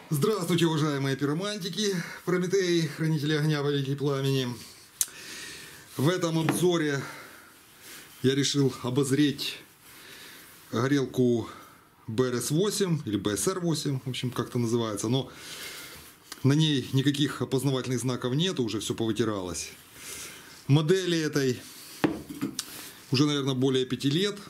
Здравствуйте, уважаемые пиромантики, Прометей, хранители огня, повелитель пламени. В этом обзоре я решил обозреть горелку BRS8 или BSR8, в общем, как-то называется, но на ней никаких опознавательных знаков нету, уже все повытиралось. Модели этой уже, наверное, более 5 лет.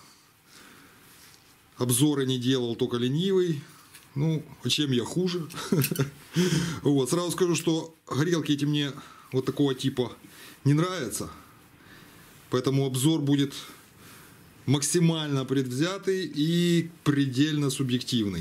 Обзоры не делал только ленивый. Ну, чем я хуже? Вот, сразу скажу, что горелки эти мне вот такого типа не нравятся. Поэтому обзор будет максимально предвзятый и предельно субъективный.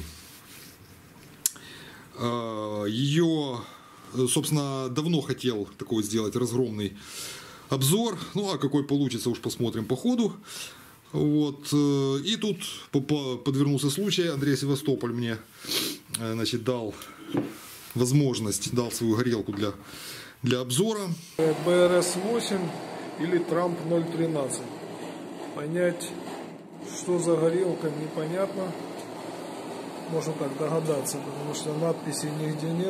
Ее, собственно, давно хотел такой сделать разгромный обзор. Ну, а какой получится, уж посмотрим по ходу. Вот, и тут подвернулся случай, Андрей Севастополь мне, значит, дал возможность, дал свою горелку для обзора. BRS8 или Трамп 013. Понять, что за горелка, непонятно. Можно так догадаться, потому что надписи нигде нет.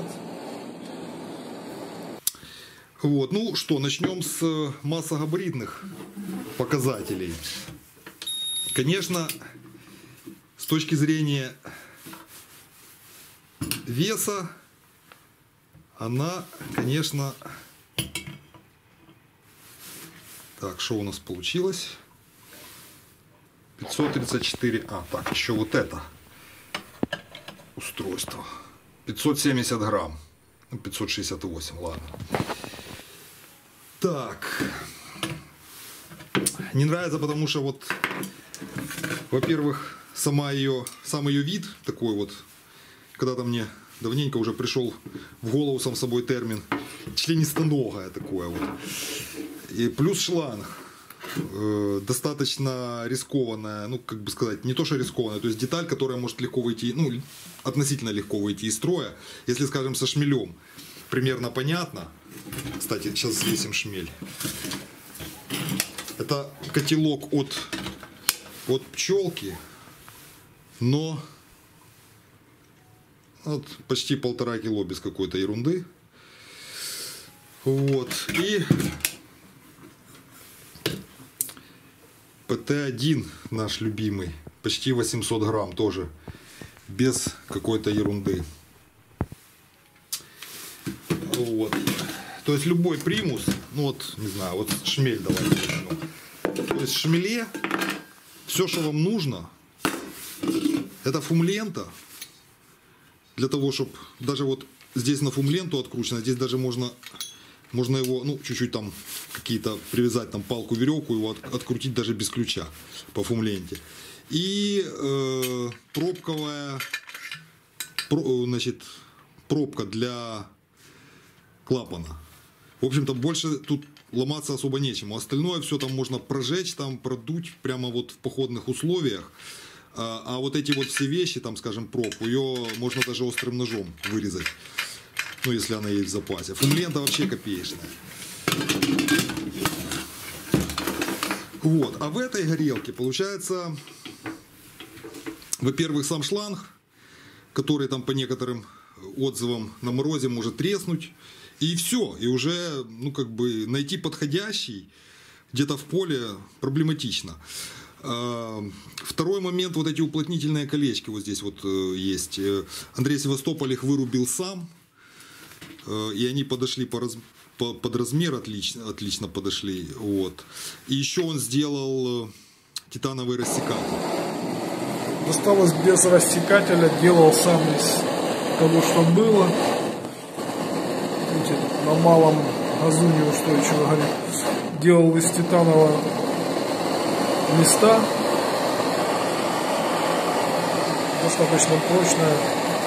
Вот, ну что, начнем с массогабаритных показателей. Конечно, с точки зрения веса, она, конечно... Так, что у нас получилось? 534... А, так, еще вот это устройство. 570 грамм. 568, ладно. Так. Не нравится, потому что вот... Во-первых, сам ее вид такой вот, когда-то мне давненько уже пришел в голову сам собой термин членистоногое такое вот. И плюс шланг достаточно рискованная, ну как бы сказать, не то что рискованная, то есть деталь, которая может легко выйти, ну относительно легко выйти из строя, если скажем со шмелем, примерно понятно. Кстати, сейчас взвесим шмель. Это котелок от пчелки, но вот почти 1,5 кило без какой-то ерунды. Вот. И ПТ-1 наш любимый, почти 800 грамм тоже, без какой-то ерунды. Вот. То есть любой примус, ну вот, не знаю, вот шмель давайте возьмем. То есть в шмеле все, что вам нужно, это фумлента. Для того, чтобы даже вот здесь на фумленту откручено, здесь даже можно его, ну, чуть-чуть там какие-то привязать, там палку, веревку, его открутить даже без ключа по фумленте. И значит, пробка для клапана. В общем-то, больше тут ломаться особо нечему. Остальное все там можно прожечь, там продуть прямо вот в походных условиях. А вот эти вот все вещи, там, скажем, пробку, ее можно даже острым ножом вырезать. Ну, если она есть в запасе. Фумлента вообще копеечная. Вот. А в этой горелке получается, во-первых, сам шланг, который там по некоторым отзывам на морозе может треснуть. И все, и уже, ну, как бы, найти подходящий где-то в поле проблематично. Второй момент, вот эти уплотнительные колечки вот здесь вот есть. Андрей Севастополь их вырубил сам, и они подошли под размер, отлично подошли. Вот. И еще он сделал титановый рассекатель. Досталось без рассекателя, делал сам из того, что было. На малом газу неустойчиво горит. Делал из титанового листа. Достаточно прочная.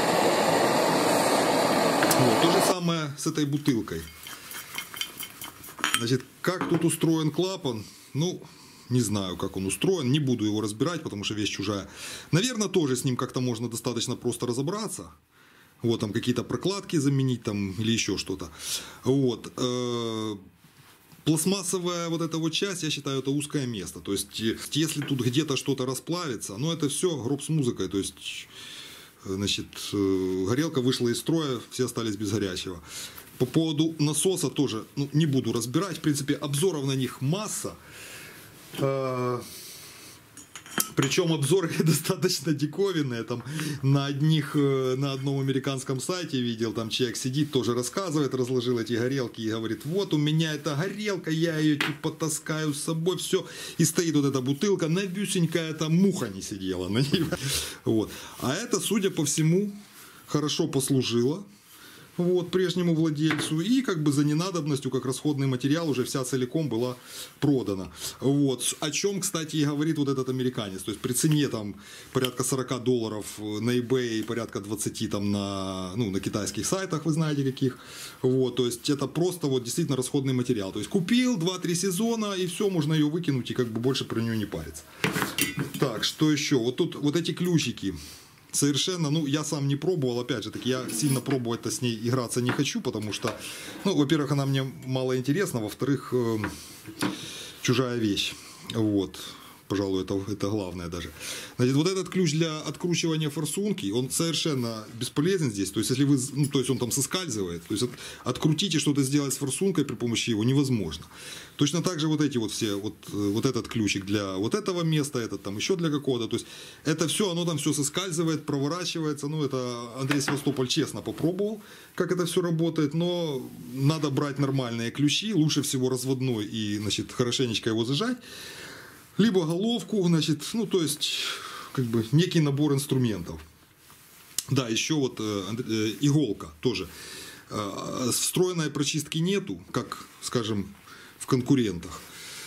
Вот. То же самое с этой бутылкой. Значит, как тут устроен клапан, ну, не знаю, как он устроен. Не буду его разбирать, потому что вещь чужая. Наверное, тоже с ним как-то можно достаточно просто разобраться. Вот, там какие-то прокладки заменить там или еще что-то. Вот. Пластмассовая вот эта вот часть, я считаю, это узкое место. То есть, если тут где-то что-то расплавится, ну, это все гроб с музыкой. То есть, значит, горелка вышла из строя, все остались без горячего. По поводу насоса тоже, ну, не буду разбирать, в принципе, обзоров на них масса. Причем обзоры достаточно диковинные. Там на одном американском сайте видел, там человек сидит, тоже рассказывает, разложил эти горелки и говорит: вот у меня эта горелка, я ее типа таскаю с собой, все. И стоит вот эта бутылка, навюсенькая, эта муха не сидела на ней. Вот. А это, судя по всему, хорошо послужило, вот, прежнему владельцу, и как бы за ненадобностью, как расходный материал, уже вся целиком была продана. Вот. О чем, кстати, и говорит вот этот американец. То есть при цене там порядка $40 на eBay и порядка 20 там на китайских сайтах, вы знаете каких. Вот. То есть это просто вот действительно расходный материал. То есть купил 2-3 сезона, и все, можно ее выкинуть и как бы больше про нее не париться. Так, что еще? Вот тут вот эти ключики. Совершенно, ну, я сам не пробовал, опять же таки, я сильно пробовать-то с ней играться не хочу, потому что, ну, во-первых, она мне мало интересна, во-вторых, чужая вещь, вот, пожалуй, это главное даже. Значит, вот этот ключ для откручивания форсунки, он совершенно бесполезен здесь, то есть, если вы, ну, то есть, он там соскальзывает, то есть, открутить и что-то сделать с форсункой при помощи его невозможно. Точно так же вот эти вот все, вот этот ключик для вот этого места, этот там еще для какого-то, то есть, это все, оно там все соскальзывает, проворачивается, ну, это Андрей Севастополь честно попробовал, как это все работает, но надо брать нормальные ключи, лучше всего разводной и, значит, хорошенечко его зажать, либо головку, значит, ну, то есть, как бы, некий набор инструментов. Да, еще вот иголка тоже. Встроенной прочистки нету, как, скажем, в конкурентах.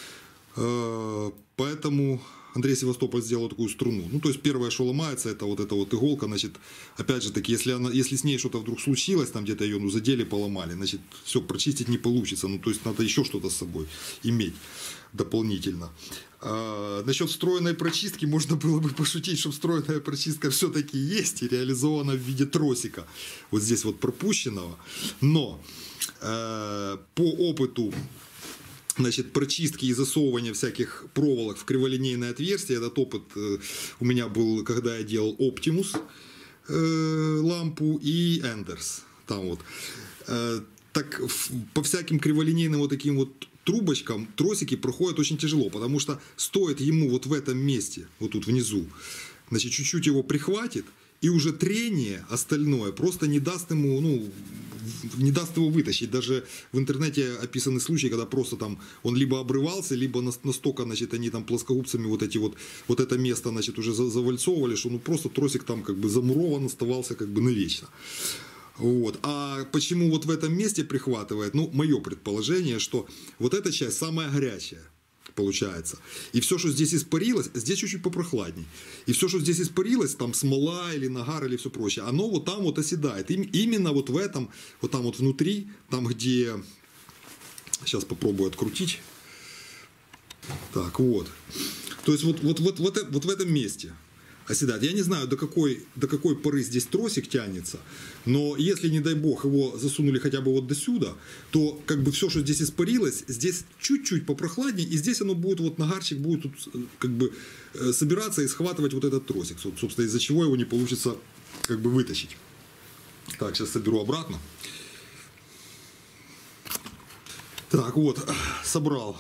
Поэтому Андрей Севастополь сделал такую струну. Ну, то есть, первое, что ломается, это вот эта вот иголка, значит, опять же таки, если с ней что-то вдруг случилось, там где-то ее, ну, задели, поломали, значит, все прочистить не получится. Ну, то есть, надо еще что-то с собой иметь дополнительно. Насчет встроенной прочистки можно было бы пошутить, что встроенная прочистка все-таки есть и реализована в виде тросика. Вот здесь вот пропущенного. Но по опыту, значит, прочистки и засовывания всяких проволок в криволинейное отверстие, этот опыт у меня был, когда я делал Optimus лампу и Enders. Там вот. Так по всяким криволинейным вот таким вот трубочкам тросики проходят очень тяжело, потому что стоит ему вот в этом месте, вот тут внизу, значит, чуть-чуть его прихватит, и уже трение остальное просто не даст ему, ну, не даст его вытащить. Даже в интернете описаны случаи, когда просто там он либо обрывался, либо настолько, значит, они там плоскогубцами вот это место, значит, уже завальцовывали, что ну просто тросик там как бы замурован оставался как бы навечно. Вот. А почему вот в этом месте прихватывает? Ну, мое предположение, что вот эта часть самая горячая получается. И все, что здесь испарилось, здесь чуть-чуть попрохладней. И все, что здесь испарилось, там смола или нагар или все прочее, оно вот там вот оседает. Именно вот в этом, вот там вот внутри, там где... Сейчас попробую открутить. Так, вот. То есть вот в этом месте оседает. Я не знаю, до какой поры здесь тросик тянется, но если, не дай бог, его засунули хотя бы вот до сюда, то как бы все, что здесь испарилось, здесь чуть-чуть попрохладнее, и здесь оно будет, вот нагарчик будет тут как бы собираться и схватывать вот этот тросик, собственно, из-за чего его не получится как бы вытащить. Так, сейчас соберу обратно. Так, вот, собрал.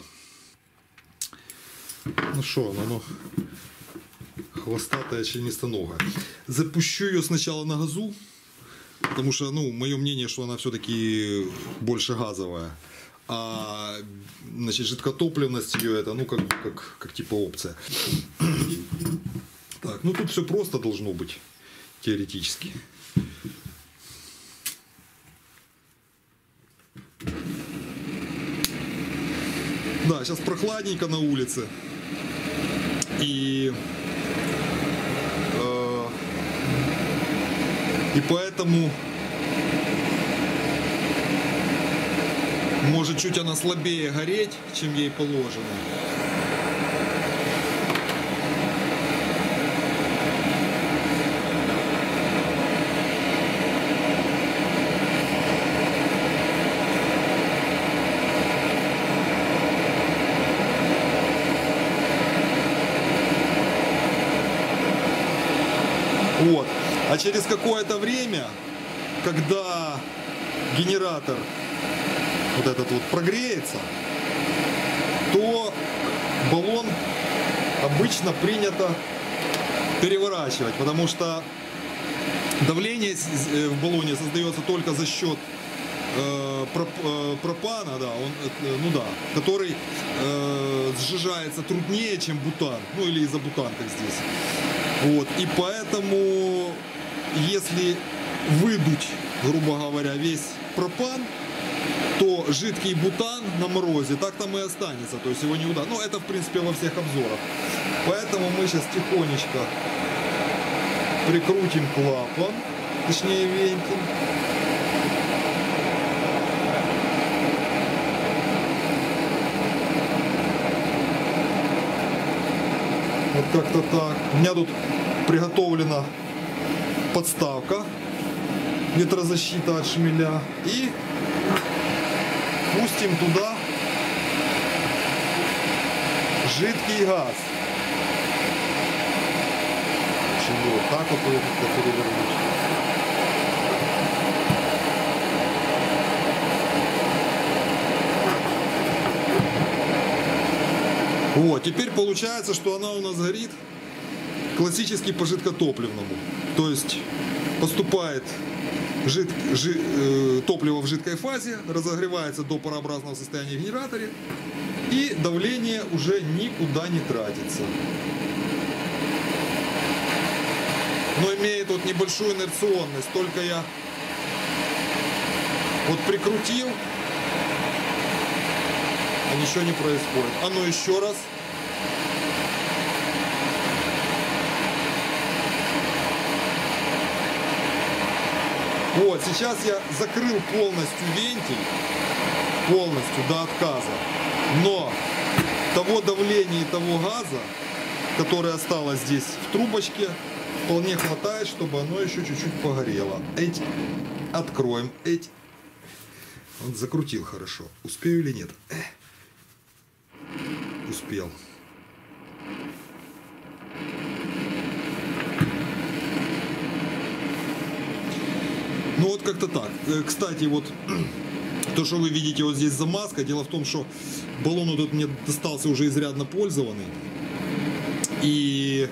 Ну что, оно... Хвостатая членистоногая. Запущу ее сначала на газу, потому что, ну, мое мнение, что она все-таки больше газовая. А, значит, жидкотопливность ее это, ну, как типа опция. Так, ну тут все просто должно быть, теоретически. Да, сейчас прохладненько на улице. И поэтому может чуть она слабее гореть, чем ей положено. Вот. А через какое-то время, когда генератор вот этот вот прогреется, то баллон обычно принято переворачивать, потому что давление в баллоне создается только за счет пропана, да, который сжижается труднее, чем бутан, ну или изобутан, как здесь. Вот, и поэтому, если выдуть, грубо говоря, весь пропан, то жидкий бутан на морозе так там и останется, то есть его не удастся. Ну, это, в принципе, во всех обзорах. Поэтому мы сейчас тихонечко прикрутим клапан, точнее вентиль. Вот как-то так. У меня тут приготовлена подставка, ветрозащита от шмеля. И пустим туда жидкий газ. Вот так вот перевернуть. Вот, теперь получается, что она у нас горит классически по жидкотопливному. То есть поступает топливо в жидкой фазе, разогревается до парообразного состояния в генераторе, и давление уже никуда не тратится. Но имеет вот небольшую инерционность. Только я вот прикрутил, а ничего не происходит. А ну еще раз. Вот, сейчас я закрыл полностью вентиль, полностью до отказа. Но того давления и того газа, которое осталось здесь в трубочке, вполне хватает, чтобы оно еще чуть-чуть погорело. Эти откроем. Эти. Он закрутил хорошо. Успею или нет? Успел. Ну вот как-то так. Кстати, вот то, что вы видите вот здесь замазка, дело в том, что баллон вот этот мне достался уже изрядно пользованный. И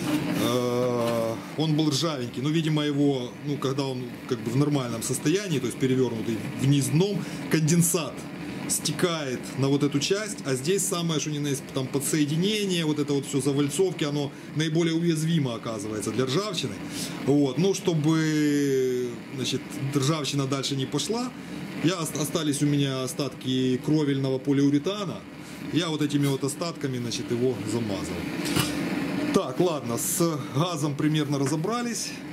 он был ржавенький, но, видимо, его, ну, когда он как бы в нормальном состоянии, то есть перевернутый вниз дном, конденсат стекает на вот эту часть, а здесь самое, что ни на есть, там подсоединение, вот это вот все завальцовки, оно наиболее уязвимо оказывается для ржавчины. Вот, ну, чтобы, значит, ржавчина дальше не пошла, остались у меня остатки кровельного полиуретана, я вот этими вот остатками, значит, его замазал. Так, ладно, с газом примерно разобрались.